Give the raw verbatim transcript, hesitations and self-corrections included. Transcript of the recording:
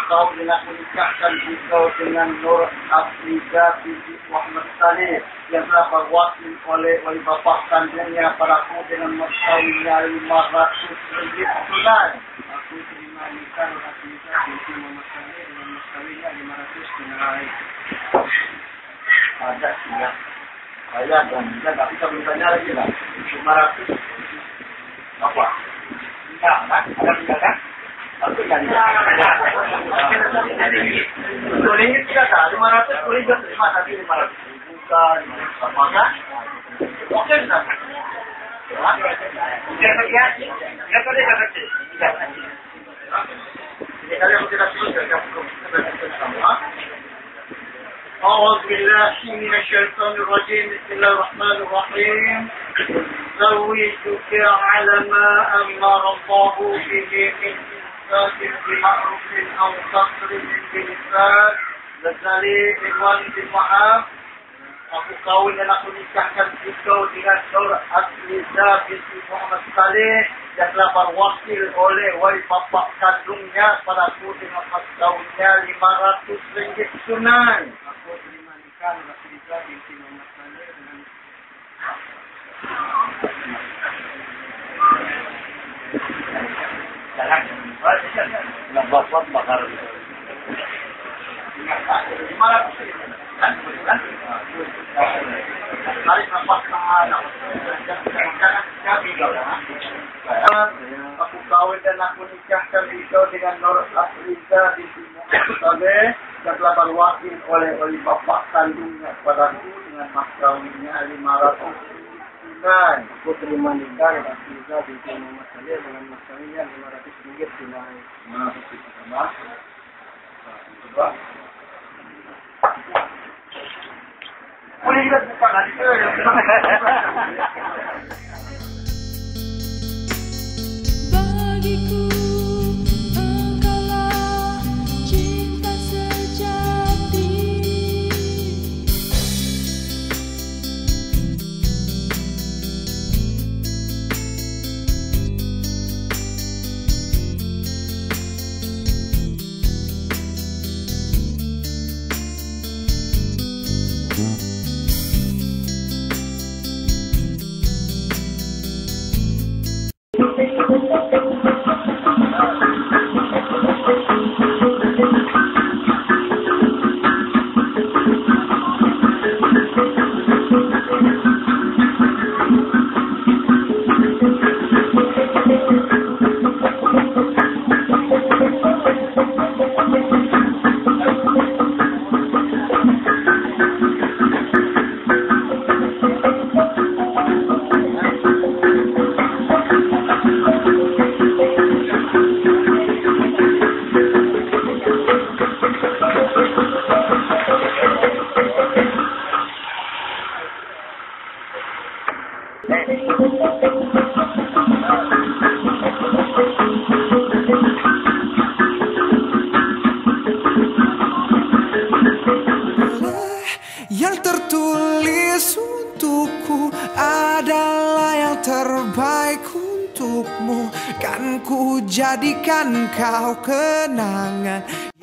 kau dengan menikahkan engkau dengan Nur Afriza binti Muhammad Saleh yang telah berwakil oleh wali bapa kandungnya padaku dengan masawinya lima ratus ringgit tunai. Aku terima nikah Nur Afriza binti Muhammad Saleh dengan masawinya lima ratus tunai. Ada ya. Saya dan kita tak bisa bertanya lagi lah. lima ratus apa? Tidak kan? Ada tidak kan? Aku jadi. Boleh tidak ada lima ratus boleh juga terima tapi lima ratus bukan apa kan? Oke tidak? Jangan lihat. Jangan boleh jangan sih. Jangan. Jadi kalau kita terus kita kita sama. أعوذ بالله من الشيطان الرجيم بسم الله الرحمن الرحيم زوجتك على ما أمر الله به من إنسان بمعروف أو تقريب بإحسان لذلك إخوان بالمعاف aku kawin dan aku nikahkan engkau dengan Nur Afriza binti Muhammad Saleh yang telah berwakil oleh wali bapa kandungnya padaku dengan mas kawinnya lima ratus ringgit tunai. Aku terima nikah Nur Afriza binti Muhammad Saleh dengan jalan. Yang bapak bakar. lima ratus kan kan hari apa anak aku kawin dan aku nikahkan engkau dengan Nur Afriza binti Muhammad Saleh yang telah berwakil oleh wali bapa kandungnya padaku dengan mas kawinnya lima ratus tunai. Aku terima nikah Nur Afriza binti Muhammad Saleh dengan mas kawinnya lima ratus ringgit tunai. Mana sih sama? Coba. Boleh juga buka lagi ke? Bagiku engkaulah cinta sejati. Yang tertulis untukku adalah yang terbaik untukmu. Kan ku jadikan kau kenangan.